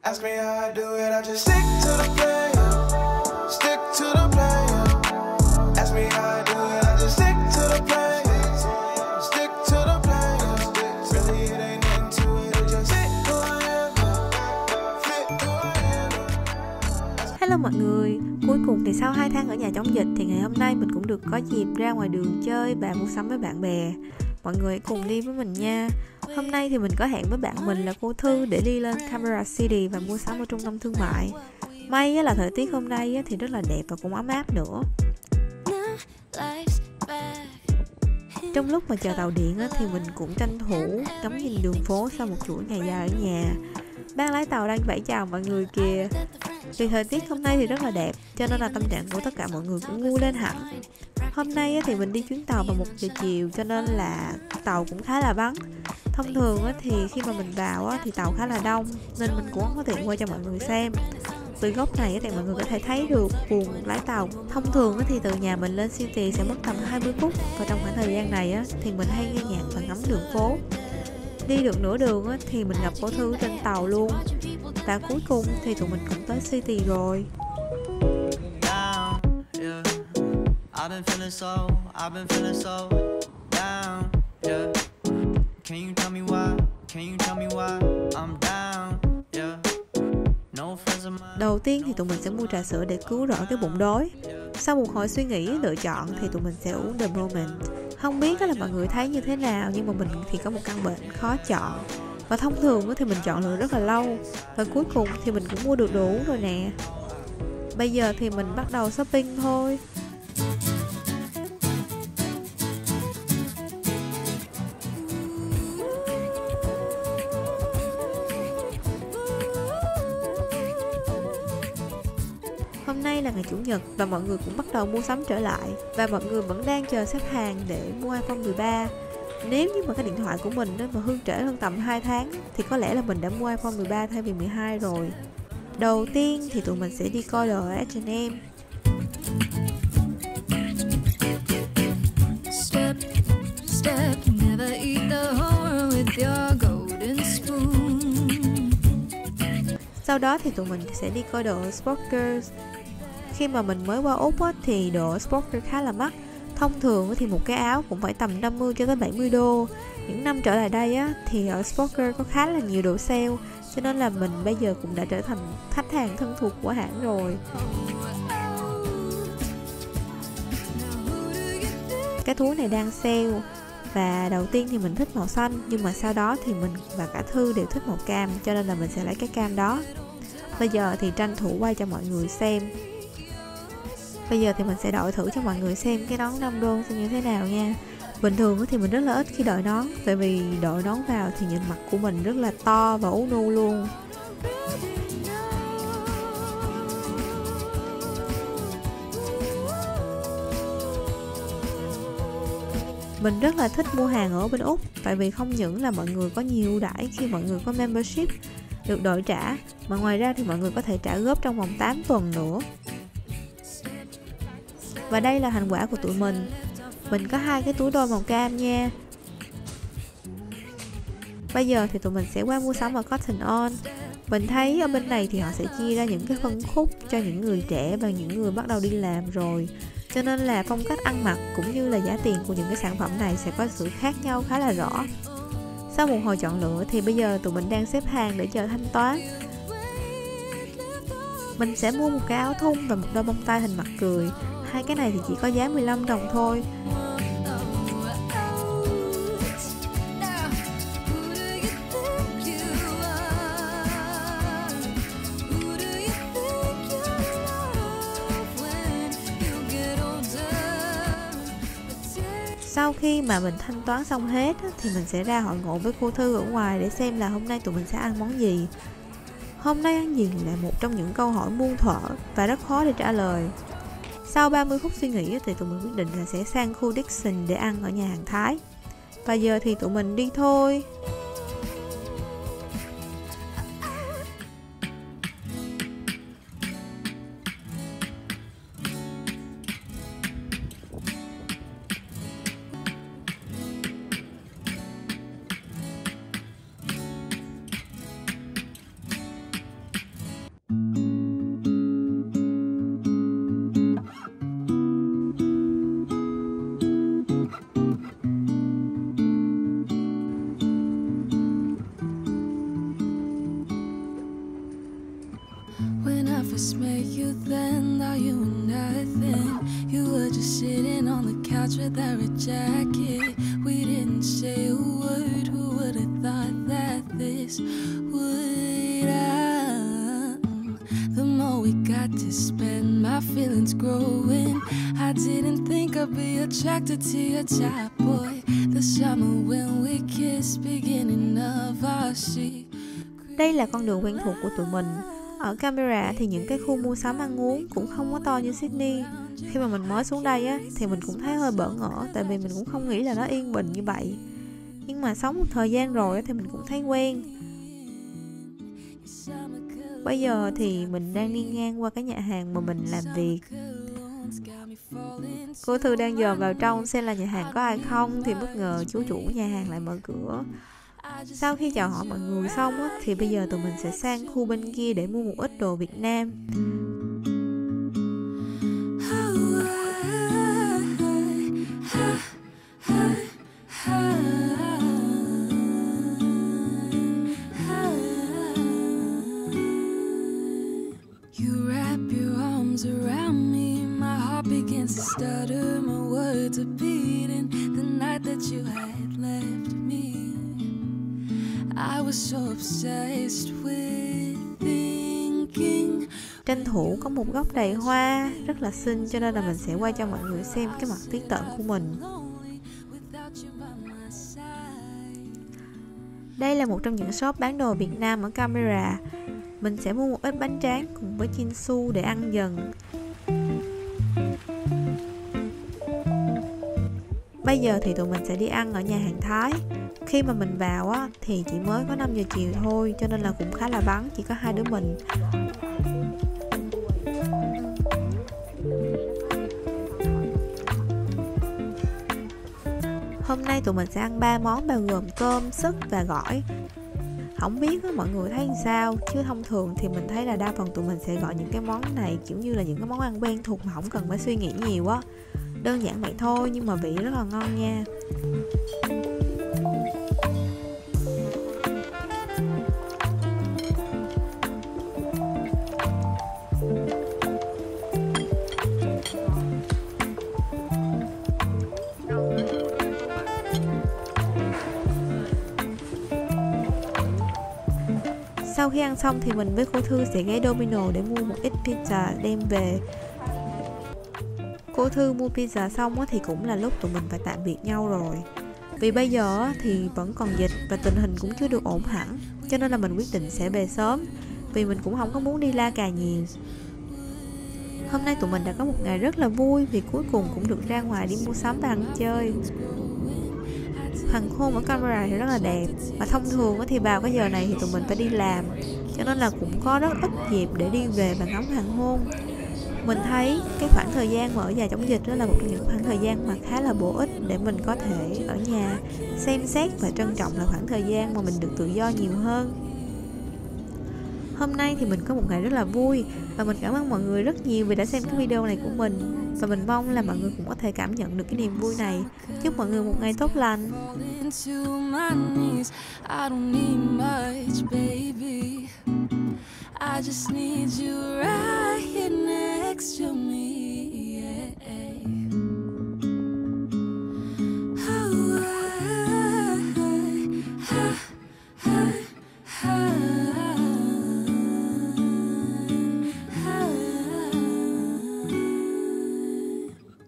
Ask me how I do it, I just stick to the plan. Stick to the plan. Ask me how I do it, I just stick to the plan. Stick to the plan. Really it ain't into it, it just fit who I am. Fit who I am. Hello mọi người, cuối cùng thì sau 2 tháng ở nhà chống dịch thì ngày hôm nay mình cũng được có dịp ra ngoài đường chơi và mua sắm với bạn bè. Mọi người cùng đi với mình nha. Hôm nay thì mình có hẹn với bạn mình là cô Thư để đi lên Camera City và mua sắm ở trung tâm thương mại. May là thời tiết hôm nay thì rất là đẹp và cũng ấm áp nữa. Trong lúc mà chờ tàu điện thì mình cũng tranh thủ ngắm nhìn đường phố sau một chuỗi ngày dài ở nhà. Bác lái tàu đang vẫy chào mọi người kìa. Vì thời tiết hôm nay thì rất là đẹp, cho nên là tâm trạng của tất cả mọi người cũng vui lên hẳn. Hôm nay thì mình đi chuyến tàu vào 1 giờ chiều, cho nên là tàu cũng khá là vắng. Thông thường thì khi mà mình vào thì tàu khá là đông, nên mình cũng không có tiện quay cho mọi người xem. Từ góc này thì mọi người có thể thấy được buồng lái tàu. Thông thường thì từ nhà mình lên City sẽ mất tầm 20 phút, và trong khoảng thời gian này thì mình hay nghe nhạc và ngắm đường phố. Đi được nửa đường thì mình gặp cô Thư trên tàu luôn. Và cuối cùng thì tụi mình cũng tới City rồi. I've been feeling so down, yeah. Can you tell me why? Can you tell me why I'm down, yeah. No friends of mine. Đầu tiên thì tụi mình sẽ mua trà sữa để cứu rỗi cái bụng đói. Sau một hồi suy nghĩ lựa chọn thì tụi mình sẽ uống The Moment. Không biết là mọi người thấy như thế nào, nhưng mà mình thì có một căn bệnh khó chọn. Và thông thường thì mình chọn lựa rất là lâu. Và cuối cùng thì mình cũng mua được đồ uống rồi nè. Bây giờ thì mình bắt đầu shopping thôi. Hôm nay là ngày Chủ nhật và mọi người cũng bắt đầu mua sắm trở lại. Và mọi người vẫn đang chờ xếp hàng để mua iPhone 13. Nếu như mà cái điện thoại của mình mà hư trễ hơn tầm 2 tháng thì có lẽ là mình đã mua iPhone 13 thay vì 12 rồi. Đầu tiên thì tụi mình sẽ đi coi đồ ở H&M. Step, step, never eat the whole world with your golden spoon. Sau đó thì tụi mình sẽ đi coi đồ ở Sporters. Khi mà mình mới qua Úc thì đồ ở Sporters khá là mắc. Thông thường thì một cái áo cũng phải tầm 50 cho tới 70 đô. Những năm trở lại đây thì ở Sporters có khá là nhiều đồ sale, cho nên là mình bây giờ cũng đã trở thành khách hàng thân thuộc của hãng rồi. Cái túi này đang sale. Và đầu tiên thì mình thích màu xanh, nhưng mà sau đó thì mình và cả Thư đều thích màu cam, cho nên là mình sẽ lấy cái cam đó. Bây giờ thì tranh thủ quay cho mọi người xem. Bây giờ thì mình sẽ đội thử cho mọi người xem cái nón 5 đô sẽ như thế nào nha. Bình thường thì mình rất là ít khi đội nón, tại vì đội nón vào thì nhìn mặt của mình rất là to và ú nu luôn. Mình rất là thích mua hàng ở bên Úc, tại vì không những là mọi người có nhiều ưu đãi khi mọi người có membership được đổi trả, mà ngoài ra thì mọi người có thể trả góp trong vòng 8 tuần nữa. Và đây là thành quả của tụi mình. Mình có 2 cái túi đôi màu cam nha. Bây giờ thì tụi mình sẽ qua mua sắm ở Cotton On. Mình thấy ở bên này thì họ sẽ chia ra những cái phân khúc cho những người trẻ và những người bắt đầu đi làm rồi, cho nên là phong cách ăn mặc cũng như là giá tiền của những cái sản phẩm này sẽ có sự khác nhau khá là rõ. Sau một hồi chọn lựa thì bây giờ tụi mình đang xếp hàng để chờ thanh toán. Mình sẽ mua một cái áo thun và một đôi bông tai hình mặt cười. 2 cái này thì chỉ có giá 15 đồng thôi. Sau khi mà mình thanh toán xong hết thì mình sẽ ra hội ngộ với cô Thư ở ngoài để xem là hôm nay tụi mình sẽ ăn món gì. Hôm nay ăn gì là một trong những câu hỏi muôn thuở và rất khó để trả lời. Sau 30 phút suy nghĩ thì tụi mình quyết định là sẽ sang khu Dixon để ăn ở nhà hàng Thái. Và giờ thì tụi mình đi thôi. I first met you then, now you were nothing. You were just sitting on the couch with that red jacket. We didn't say a word, who would have thought that this would end? The more we got to spend, my feelings growing. I didn't think I'd be attracted to your type, boy. The summer when we kissed, beginning of our secret. Đây là con đường quen thuộc của tụi mình. Ở Canberra thì những cái khu mua sắm ăn uống cũng không có to như Sydney. Khi mà mình mới xuống đây á, thì mình cũng thấy hơi bỡ ngỡ, tại vì mình cũng không nghĩ là nó yên bình như vậy. Nhưng mà sống một thời gian rồi á, thì mình cũng thấy quen. Bây giờ thì mình đang đi ngang qua cái nhà hàng mà mình làm việc. Cô Thư đang dòm vào trong xem là nhà hàng có ai không, thì bất ngờ chú chủ nhà hàng lại mở cửa. Sau khi chào hỏi mọi người xong á, thì bây giờ tụi mình sẽ sang khu bên kia để mua một ít đồ Việt Nam. You wrap your arms around me, my heart begins to stutter, my words are beating. The night that you had left me, I was so obsessed with thinking. Tranh thủ có một góc đầy hoa rất là xinh, cho nên là mình sẽ quay cho mọi người xem cái mặt tí tợn của mình. Đây là một trong những shop bán đồ Việt Nam ở Canberra. Mình sẽ mua một ít bánh tráng cùng với chin su để ăn dần. Bây giờ thì tụi mình sẽ đi ăn ở nhà hàng Thái. Khi mà mình vào á, thì chỉ mới có 5 giờ chiều thôi, cho nên là cũng khá là vắng, chỉ có hai đứa mình. Hôm nay tụi mình sẽ ăn 3 món bao gồm cơm, súp và gỏi. Không biết mọi người thấy sao, chứ thông thường thì mình thấy là đa phần tụi mình sẽ gọi những cái món này kiểu như là những cái món ăn quen thuộc mà không cần phải suy nghĩ nhiều á. Đơn giản vậy thôi nhưng mà vị rất là ngon nha. Sau khi ăn xong thì mình với cô Thư sẽ ghé Domino để mua một ít pizza đem về. Cô Thư mua pizza xong thì cũng là lúc tụi mình phải tạm biệt nhau rồi. Vì bây giờ thì vẫn còn dịch và tình hình cũng chưa được ổn hẳn, cho nên là mình quyết định sẽ về sớm, vì mình cũng không có muốn đi la cà nhiều. Hôm nay tụi mình đã có một ngày rất là vui vì cuối cùng cũng được ra ngoài đi mua sắm và ăn chơi. Hoàng hôn ở Canberra thì rất là đẹp, và thông thường thì vào cái giờ này thì tụi mình phải đi làm, cho nên là cũng có rất ít dịp để đi về và ngắm hoàng hôn. Mình thấy cái khoảng thời gian mà ở nhà chống dịch đó là một trong những khoảng thời gian mà khá là bổ ích để mình có thể ở nhà xem xét và trân trọng là khoảng thời gian mà mình được tự do nhiều hơn. Hôm nay thì mình có một ngày rất là vui và mình cảm ơn mọi người rất nhiều vì đã xem cái video này của mình, và mình mong là mọi người cũng có thể cảm nhận được cái niềm vui này. Chúc mọi người một ngày tốt lành. I just need you right